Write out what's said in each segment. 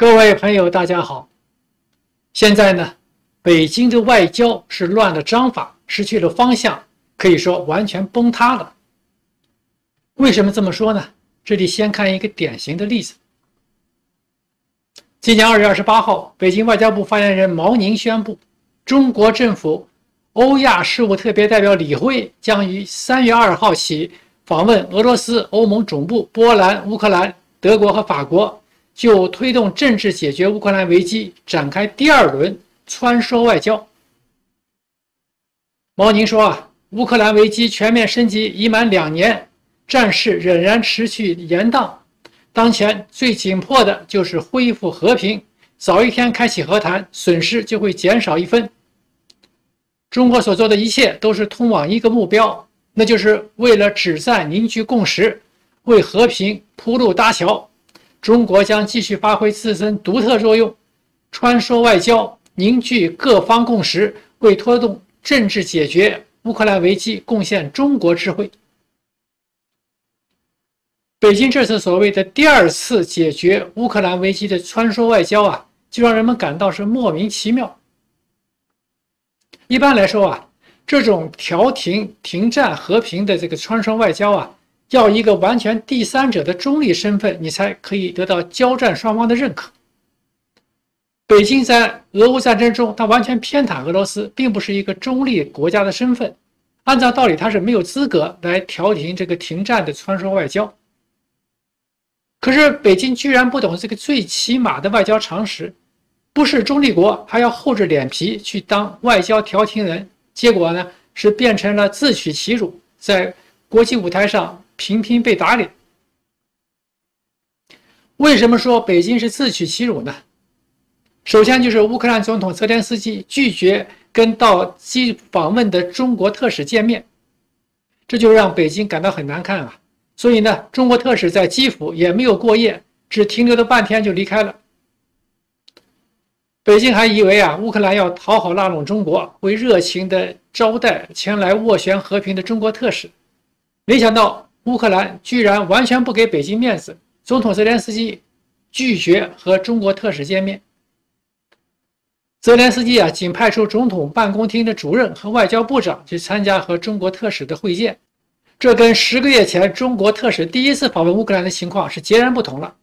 各位朋友，大家好。现在呢，北京的外交是乱了章法，失去了方向，可以说完全崩塌了。为什么这么说呢？这里先看一个典型的例子。今年2月28号，北京外交部发言人毛宁宣布，中国政府欧亚事务特别代表李辉将于3月2号起访问俄罗斯、欧盟总部、波兰、乌克兰、德国和法国，就推动政治解决乌克兰危机展开第2轮穿梭外交。毛宁说乌克兰危机全面升级已满2年，战事仍然持续延宕，当前最紧迫的就是恢复和平，早一天开启和谈，损失就会减少1分。中国所做的一切都是通往一个目标，那就是为了止战凝聚共识，为和平铺路搭桥。中国将继续发挥自身独特作用，穿梭外交，凝聚各方共识，为推动政治解决乌克兰危机贡献中国智慧。北京这次所谓的第2次解决乌克兰危机的穿梭外交就让人们感到是莫名其妙。一般来说这种调停、停战、和平的这个穿梭外交要一个完全第三者的中立身份，你才可以得到交战双方的认可。北京在俄乌战争中，它完全偏袒俄罗斯，并不是一个中立国家的身份。按照道理，它是没有资格来调停这个停战的穿梭外交。可是北京居然不懂这个最起码的外交常识，不是中立国还要厚着脸皮去当外交调停人，结果呢是变成了自取其辱，在国际舞台上频频被打脸。为什么说北京是自取其辱呢？首先就是乌克兰总统泽连斯基拒绝跟到基辅访问的中国特使见面，这就让北京感到很难看所以呢，中国特使在基辅也没有过夜，只停留了半天就离开了。北京还以为乌克兰要讨好拉拢中国，会热情地招待前来斡旋和平的中国特使，没想到乌克兰居然完全不给北京面子，总统泽连斯基拒绝和中国特使见面。泽连斯基仅派出总统办公厅的主任和外交部长去参加和中国特使的会见，这跟10个月前中国特使第1次访问乌克兰的情况是截然不同了。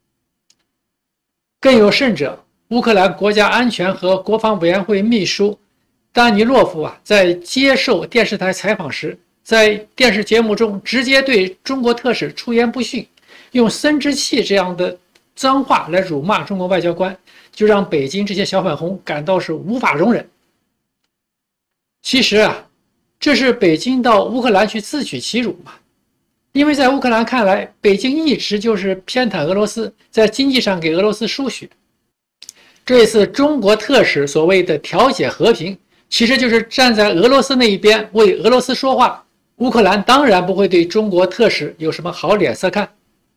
更有甚者，乌克兰国家安全和国防委员会秘书丹尼洛夫在接受电视台采访时，在电视节目中直接对中国特使出言不逊，用生殖器这样的脏话来辱骂中国外交官，就让北京这些小粉红感到是无法容忍。其实这是北京到乌克兰去自取其辱嘛。因为在乌克兰看来，北京一直就是偏袒俄罗斯，在经济上给俄罗斯输血。这一次中国特使所谓的调解和平，其实就是站在俄罗斯那一边为俄罗斯说话。乌克兰当然不会对中国特使有什么好脸色看。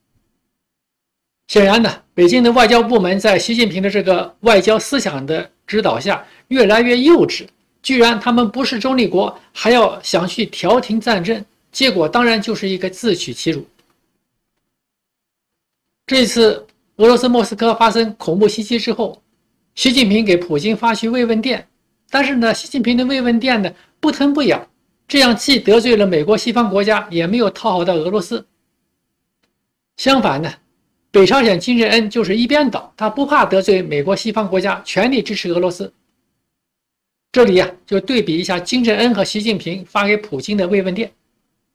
显然呢，北京的外交部门在习近平的这个外交思想的指导下越来越幼稚，居然他们不是中立国，还要想去调停战争，结果当然就是一个自取其辱。这次俄罗斯莫斯科发生恐怖袭击之后，习近平给普京发去慰问电，但是呢，习近平的慰问电呢不疼不痒，这样既得罪了美国西方国家，也没有讨好到俄罗斯。相反呢，北朝鲜金正恩就是一边倒，他不怕得罪美国西方国家，全力支持俄罗斯。这里就对比一下金正恩和习近平发给普京的慰问电。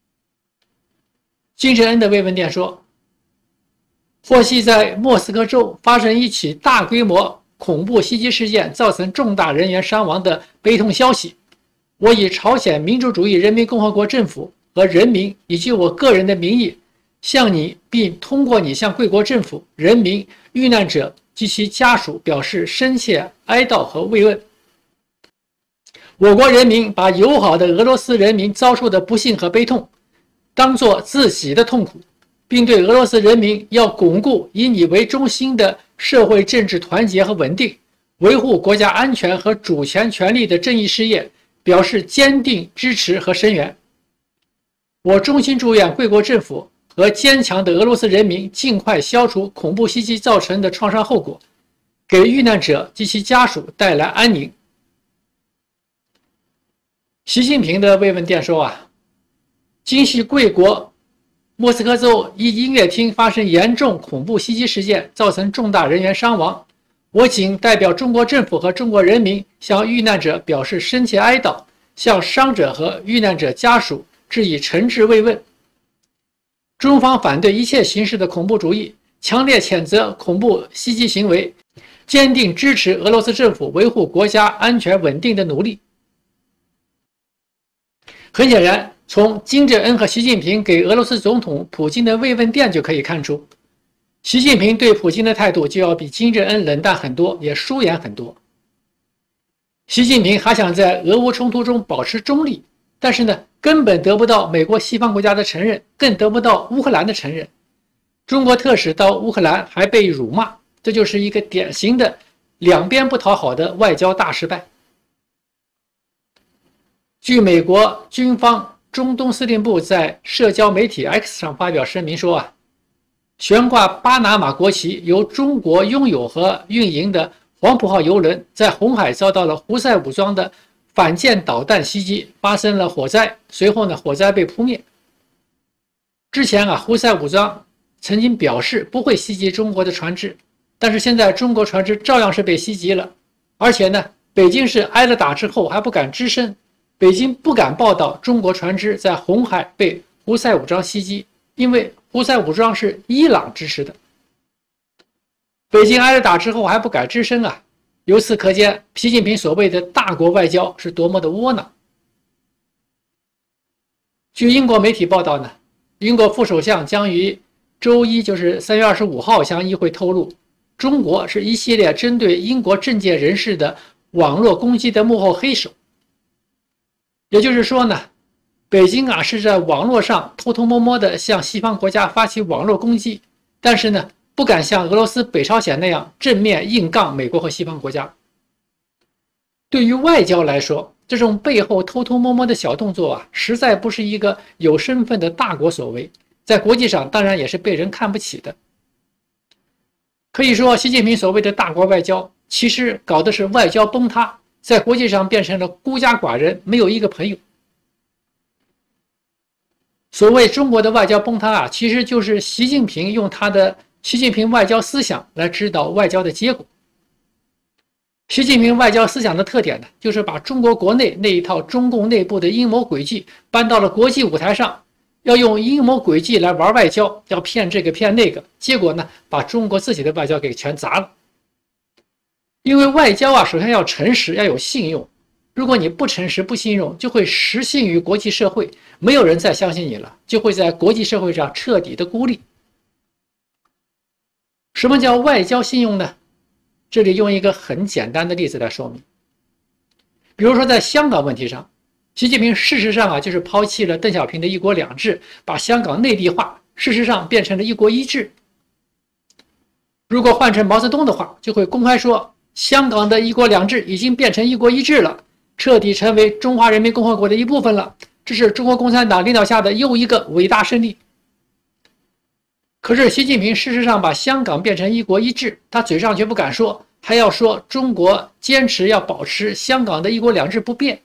金正恩的慰问电说，获悉在莫斯科州发生一起大规模恐怖袭击事件，造成重大人员伤亡的悲痛消息，我以朝鲜民主主义人民共和国政府和人民以及我个人的名义向你，并通过你向贵国政府、人民、遇难者及其家属表示深切哀悼和慰问。我国人民把友好的俄罗斯人民遭受的不幸和悲痛当作自己的痛苦，并对俄罗斯人民要巩固以你为中心的社会政治团结和稳定，维护国家安全和主权权利的正义事业表示坚定支持和声援。我衷心祝愿贵国政府和坚强的俄罗斯人民尽快消除恐怖袭击造成的创伤后果， 给遇难者及其家属带来安宁。习近平的慰问电说啊，今系贵国莫斯科州一音乐厅发生严重恐怖袭击事件，造成重大人员伤亡。我谨代表中国政府和中国人民向遇难者表示深切哀悼，向伤者和遇难者家属致以诚挚慰问。中方反对一切形式的恐怖主义，强烈谴责恐怖袭击行为，坚定支持俄罗斯政府维护国家安全稳定的努力。很显然，从金正恩和习近平给俄罗斯总统普京的慰问电就可以看出，习近平对普京的态度就要比金正恩冷淡很多，也疏远很多。习近平还想在俄乌冲突中保持中立，但是呢，根本得不到美国西方国家的承认，更得不到乌克兰的承认。中国特使到乌克兰还被辱骂，这就是一个典型的两边不讨好的外交大失败。据美国军方中东司令部在社交媒体 X 上发表声明说啊，悬挂巴拿马国旗由中国拥有和运营的黄埔号邮轮在红海遭到了胡塞武装的反舰导弹袭击，发生了火灾，随后呢，火灾被扑灭。之前啊，胡塞武装曾经表示不会袭击中国的船只，但是现在中国船只照样是被袭击了，而且呢，北京是挨了打之后还不敢吱声，北京不敢报道中国船只在红海被胡塞武装袭击，因为胡塞武装是伊朗支持的。北京挨了打之后还不敢吱声啊，由此可见，习近平所谓的大国外交是多么的窝囊。据英国媒体报道呢，英国副首相将于周一，就是3月25号向议会透露，中国是一系列针对英国政界人士的网络攻击的幕后黑手。也就是说呢，北京啊是在网络上偷偷摸摸的向西方国家发起网络攻击，但是呢，不敢像俄罗斯、北朝鲜那样正面硬杠美国和西方国家。对于外交来说，这种背后偷偷摸摸的小动作啊，实在不是一个有身份的大国所为，在国际上当然也是被人看不起的。可以说，习近平所谓的大国外交，其实搞的是外交崩塌，在国际上变成了孤家寡人，没有一个朋友。所谓中国的外交崩塌啊，其实就是习近平用他的习近平外交思想来指导外交的结果。习近平外交思想的特点呢，就是把中国国内那一套中共内部的阴谋诡计搬到了国际舞台上，要用阴谋诡计来玩外交，要骗这个骗那个，结果呢，把中国自己的外交给全砸了。因为外交啊，首先要诚实，要有信用。如果你不诚实、不信用，就会失信于国际社会，没有人再相信你了，就会在国际社会上彻底的孤立。什么叫外交信用呢？这里用一个很简单的例子来说明。比如说在香港问题上，习近平事实上啊就是抛弃了邓小平的一国两制，把香港内地化，事实上变成了一国一制。如果换成毛泽东的话，就会公开说，香港的一国两制已经变成一国一制了，彻底成为中华人民共和国的一部分了，这是中国共产党领导下的又一个伟大胜利。可是习近平事实上把香港变成一国一制，他嘴上却不敢说，还要说中国坚持要保持香港的一国两制不变。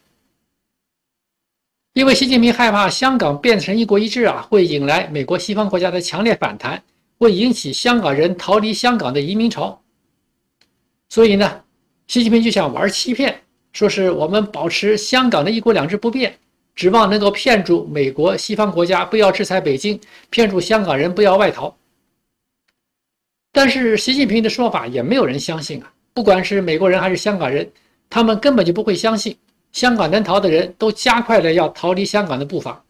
因为习近平害怕香港变成一国一制啊，会引来美国西方国家的强烈反弹，会引起香港人逃离香港的移民潮。所以呢，习近平就想玩欺骗，说是我们保持香港的一国两制不变，指望能够骗住美国西方国家不要制裁北京，骗住香港人不要外逃。但是习近平的说法也没有人相信啊，不管是美国人还是香港人，他们根本就不会相信，香港能逃的人都加快了要逃离香港的步伐。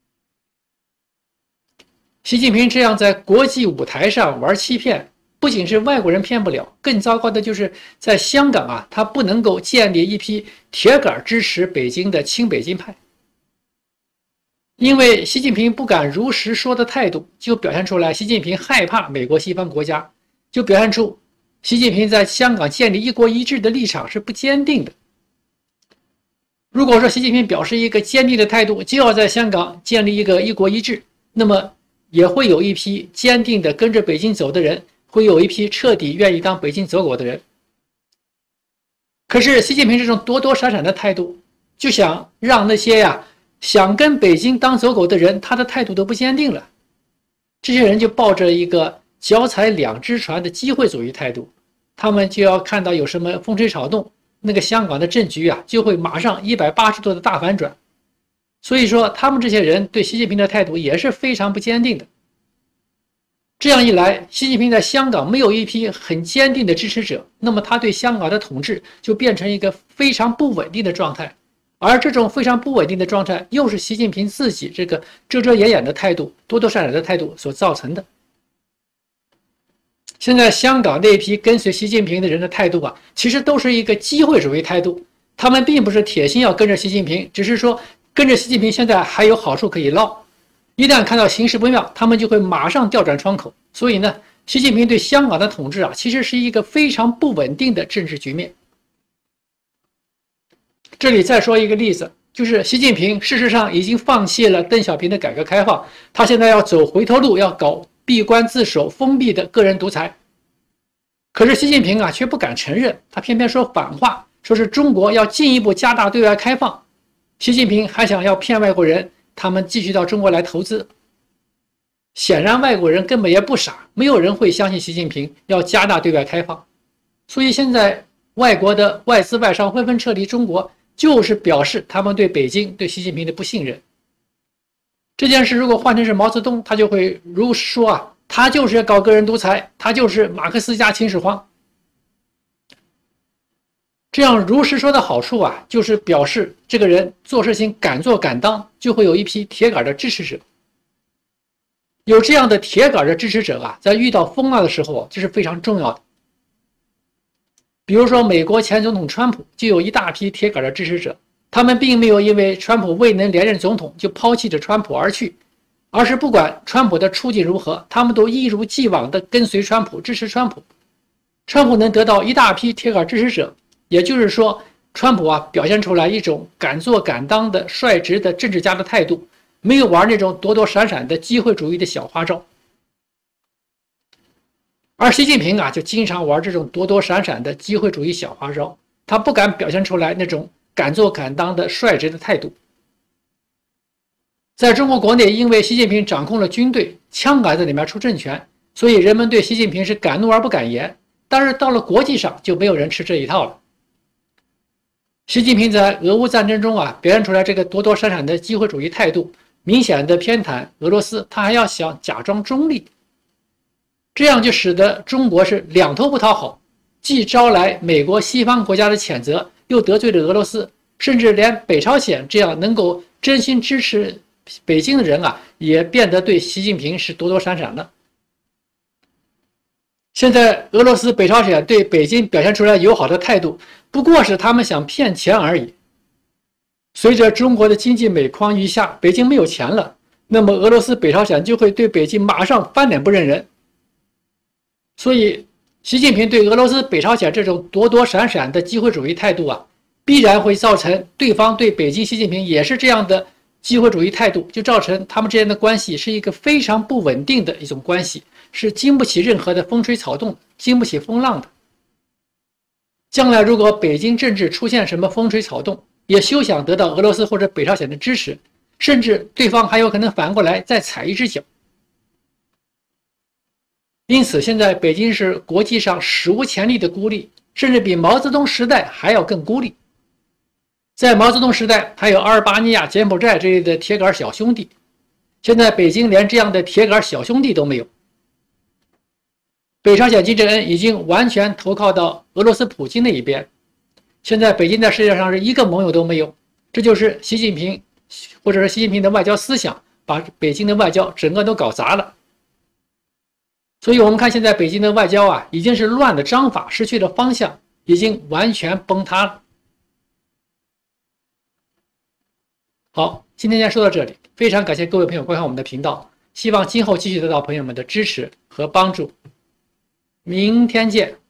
习近平这样在国际舞台上玩欺骗，不仅是外国人骗不了，更糟糕的就是在香港啊，他不能够建立一批铁杆支持北京的亲北京派。因为习近平不敢如实说的态度，就表现出来习近平害怕美国西方国家，就表现出习近平在香港建立一国一制的立场是不坚定的。如果说习近平表示一个坚定的态度，就要在香港建立一个一国一制，那么也会有一批坚定的跟着北京走的人，会有一批彻底愿意当北京走狗的人。 可是习近平这种躲躲闪闪的态度，就想让那些想跟北京当走狗的人，他的态度都不坚定了。这些人就抱着一个脚踩两只船的机会主义态度，他们就要看到有什么风吹草动，那个香港的政局就会马上180度的大反转。所以说，他们这些人对习近平的态度也是非常不坚定的。这样一来，习近平在香港没有一批很坚定的支持者，那么他对香港的统治就变成一个非常不稳定的状态。而这种非常不稳定的状态，又是习近平自己这个遮遮掩掩的态度、躲躲闪闪的态度所造成的。现在香港那一批跟随习近平的人的态度其实都是一个机会主义态度，他们并不是铁心要跟着习近平，只是说跟着习近平现在还有好处可以捞，一旦看到形势不妙，他们就会马上调转窗口。所以呢，习近平对香港的统治其实是一个非常不稳定的政治局面。这里再说一个例子，就是习近平事实上已经放弃了邓小平的改革开放，他现在要走回头路，要搞闭关自守、封闭的个人独裁。可是习近平却不敢承认，他偏偏说反话，说是中国要进一步加大对外开放。习近平还想要骗外国人，他们继续到中国来投资。显然外国人根本也不傻，没有人会相信习近平要加大对外开放。所以现在外国的外资外商纷纷撤离中国，就是表示他们对北京、对习近平的不信任。这件事如果换成是毛泽东，他就会如实说他就是要搞个人独裁，他就是马克思加秦始皇。这样如实说的好处就是表示这个人做事情敢做敢当，就会有一批铁杆的支持者。有这样的铁杆的支持者在遇到风浪的时候，这是非常重要的。比如说美国前总统川普就有一大批铁杆的支持者，他们并没有因为川普未能连任总统就抛弃着川普而去，而是不管川普的处境如何，他们都一如既往的跟随川普，支持川普。川普能得到一大批铁杆支持者，也就是说川普表现出来一种敢做敢当的率直的政治家的态度，没有玩那种躲躲闪闪的机会主义的小花招。而习近平就经常玩这种躲躲闪闪的机会主义小花招，他不敢表现出来那种敢做敢当的率直的态度。在中国国内，因为习近平掌控了军队，枪杆子里面出政权，所以人们对习近平是敢怒而不敢言。但是到了国际上，就没有人吃这一套了。习近平在俄乌战争中表现出来这个躲躲闪闪的机会主义态度，明显的偏袒俄罗斯，他还要想假装中立，这样就使得中国是两头不讨好，既招来美国西方国家的谴责，又得罪了俄罗斯，甚至连北朝鲜这样能够真心支持北京的人也变得对习近平是躲躲闪闪了。现在俄罗斯、北朝鲜对北京表现出来友好的态度，不过是他们想骗钱而已。随着中国的经济每况愈下，北京没有钱了，那么俄罗斯、北朝鲜就会对北京马上翻脸不认人。所以习近平对俄罗斯、北朝鲜这种躲躲闪闪的机会主义态度必然会造成对方对北京、习近平也是这样的机会主义态度，就造成他们之间的关系是一个非常不稳定的一种关系，是经不起任何的风吹草动，经不起风浪的。将来如果北京政治出现什么风吹草动，也休想得到俄罗斯或者北朝鲜的支持，甚至对方还有可能反过来再踩一只脚。因此现在北京是国际上史无前例的孤立，甚至比毛泽东时代还要更孤立。在毛泽东时代还有阿尔巴尼亚、柬埔寨这类的铁杆小兄弟，现在北京连这样的铁杆小兄弟都没有。北朝鲜金正恩已经完全投靠到俄罗斯普京那一边，现在北京在世界上是一个盟友都没有，这就是习近平或者是习近平的外交思想把北京的外交整个都搞砸了。所以我们看现在北京的外交已经是乱了章法，失去了方向，已经完全崩塌了。好，今天先说到这里，非常感谢各位朋友观看我们的频道，希望今后继续得到朋友们的支持和帮助。明天见。